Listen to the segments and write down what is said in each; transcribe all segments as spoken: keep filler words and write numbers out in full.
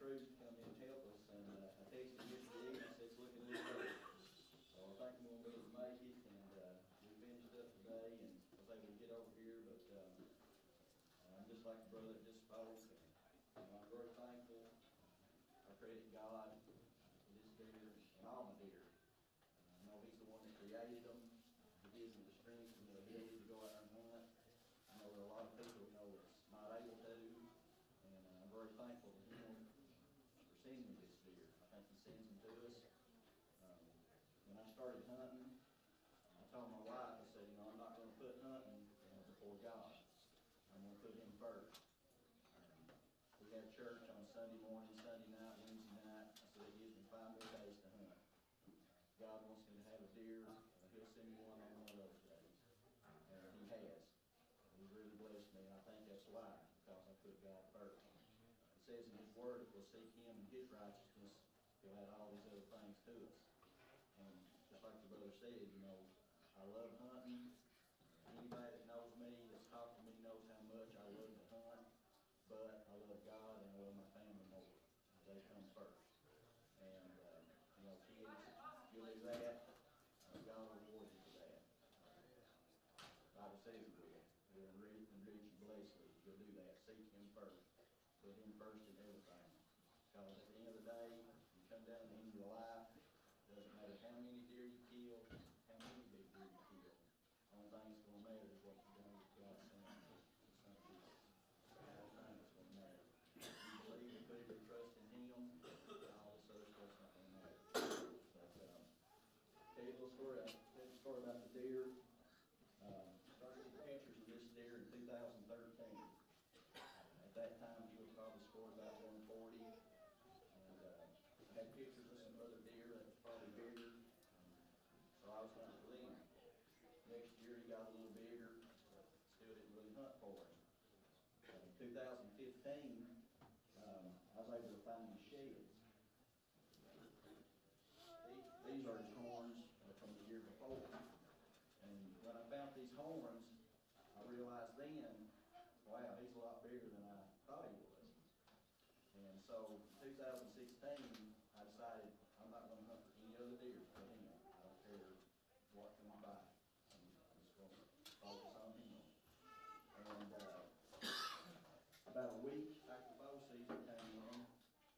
crews to come in and help us, and uh, I texted him yesterday evening, I said it's looking a little better. So I think I'm gonna be able to make it, and uh, we finished up today, and I was able to get over here, but um, I'm just like the brother that just spoke, and you know, I'm very thankful. I credit God for this deer and all my deer. Uh, I know He's the one that created them. He gives me the strength and the ability to go out and hunt. I know there are a lot of people who know it's not able to, and uh, I'm very thankful to Him for sending me this deer. I think He sends them to us. Um, when I started hunting, I told my wife, I said, you know, I'm not going to put hunting you know, before God. I'm going to put Him first. Um, we had church on Sunday morning, Sunday night, Wednesday night. I said, it gives me five more days to hunt. God wants me to have a deer. Uh, he'll send me one on one of those days. And He has. He's really blessed me, and I think that's why, because I put God first. It says in His Word, if we'll seek Him and His righteousness, He'll add all these other things to us. And just like the brother said, you know, I love hunting. Anybody that knows me, that's talked to me, knows how much I love to hunt. But I love God and I love my family more. They come first. And, uh, you know, kids, you'll do that, uh, God will reward you for that. The Bible says it will. You'll enrich and enrich and bless you. You'll do that. Seek Him first. Put Him first in everything. Because at the end of the day, you come down to the end of your life, it doesn't matter how many deer you kill, how many big deer you kill. The only thing that's going to matter is what you've done with God's Son, His Son Jesus. The only thing that's going to matter. You believe and put your trust in Him, all this other stuff's not going to matter. But, um, tell you a little story. I'll tell you a story about the deer. Um, started taking pictures of this deer in two thousand thirteen. At that time, he was probably scored about one forty. And uh, I had pictures of some other deer that was probably bigger. Um, so I was hunting for them. Next year, he got a little bigger. Still didn't really hunt for him. Uh, in two thousand fifteen, um, I was able to find his sheds. These, these are his horns uh, from the year before. And when I found these horns, I realized then, wow, he's a lot bigger than I thought he was. And so, in two thousand sixteen, I decided I'm not going to hunt for any other deer but him. I don't care what comes by. I'm just going to focus on him. And uh, about a week after bow season came in,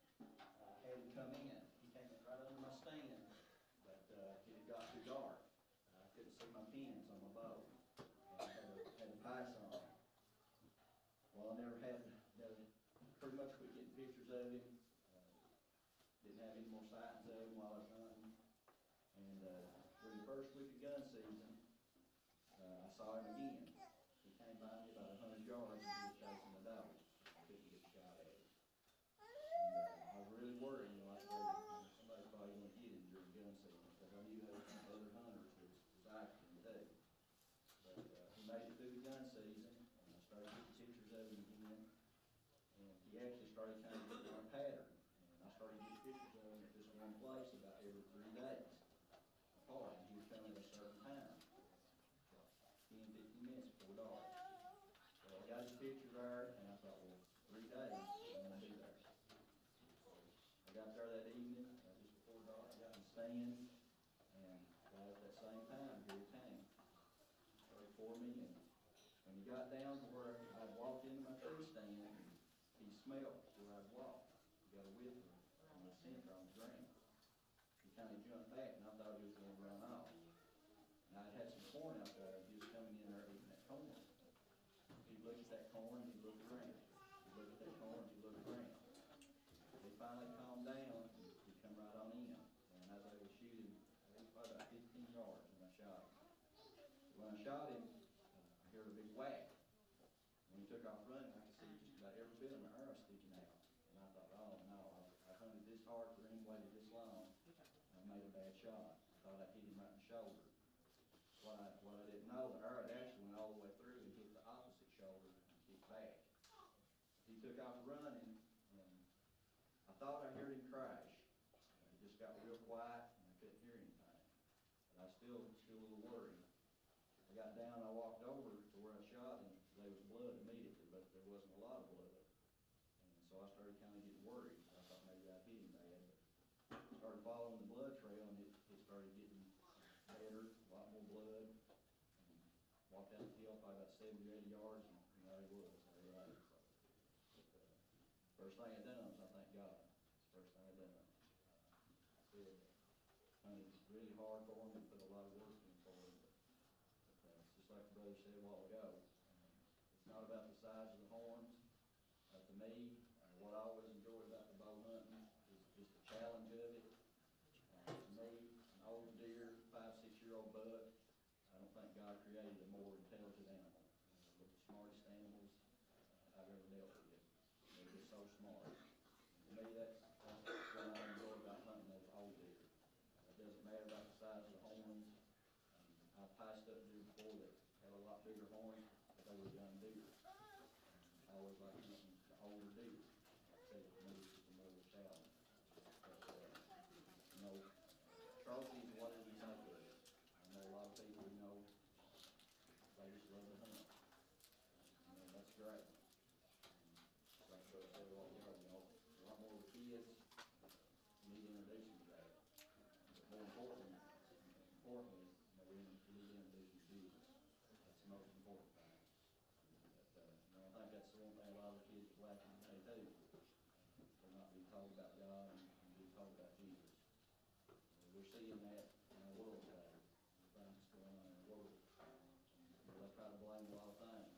I had him come in. He came in right under my stand, but uh, it had got too dark. I couldn't see my pins on my bow, and I had to, had to pass on it. Well, I never had, never, pretty much quit getting pictures of him. Uh, didn't have any more sightings of him while I was hunting. And uh, during the first week of gun season, uh, I saw him again. He came by me about a hundred yards and he was chasing a dog. I couldn't get a shot at him. And uh, I was really worried, you know, like, well, somebody's probably going to get him during gun season, because I knew there were other hunters that was after him too. But uh, he made it through the gun season, and I started getting pictures of him again. And he actually started kind of getting our pattern. And I started getting pictures of him at this one place about every three days apart, and he would come at a certain time, ten, fifteen minutes before dark. So I got his picture there, and I thought, well, three days, I'm going to be there. I got there that evening, uh, just before dark, I got him staying, and right at that same time, here he came. Started for me, and when he got down to where I'd walked into my tree stand, he smelled where I'd walked. He got a whiff on the center on the ground. He kind of jumped back, and I thought he was going to run off. And I'd had some corn out there, he was coming in there eating that corn. He'd look at that corn, he'd look around. He'd look at that corn, he'd look around. He finally calmed down, and he'd come right on in. And I was able to shoot him, I think probably about fifteen yards when I shot him. When I shot him, I heard a big whack. When he took off running, I could see just about every bit of my arrow sticking out. And I thought, oh no, I, I hunted this hard for him, waited this long, I made a bad shot. I thought I hit him right in the shoulder. What I, what I didn't know, the arrow actually went all the way through and hit the opposite shoulder and kicked back. He took off running, and I thought I heard him crash. It just got real quiet, and I couldn't hear anything. But I still, still a little worried. I got down, I walked over to where I shot him. There was blood immediately, but there wasn't a lot of blood. And so I started kind of getting worried. I thought started following the blood trail, and it, it started getting better, a lot more blood. And walked down the hill probably about seventy or eighty yards, and, and there he was, there he lay. So, but, uh, first thing I done was I thank God. It's the first thing I done. Uh, I said, honey, it's really hard for him, and put a lot of work in for him. But, but uh, it's just like the brother said a while ago. Um, it's not about the size of the horns. Uh, to me, uh, what I always enjoy about the bow hunting is just the challenge of it. Uh, to me, an old deer, five, six-year-old buck, I don't think God created a more intelligent animal. Uh, they're the smartest animals uh, I've ever dealt with. They're just so smart. And to me, that's, that's what I enjoy about hunting those old deer. Uh, it doesn't matter about the size of the horns. Um, I've passed up deer before that had a lot bigger horns, but they were young deer. I always like hunting the older deer. Like I said, for me, it's just a more challenge. But, uh, you know, trophies, what do we make of it? I know a lot of people, you know, they just love to hunt. You know, that's great. And like I said a while ago, you know, a lot more of the kids need to introduce them to that. But more importantly, importantly, you know, we need to introduce them to Jesus. That's the most important thing. But, uh, you know, I think that's the one thing a lot of the kids are lacking today too. They're not being told about God and, and being told about Jesus. Uh, we're seeing that in our world today. The things that's going on in our world. And, you know, they try to blame a lot of things.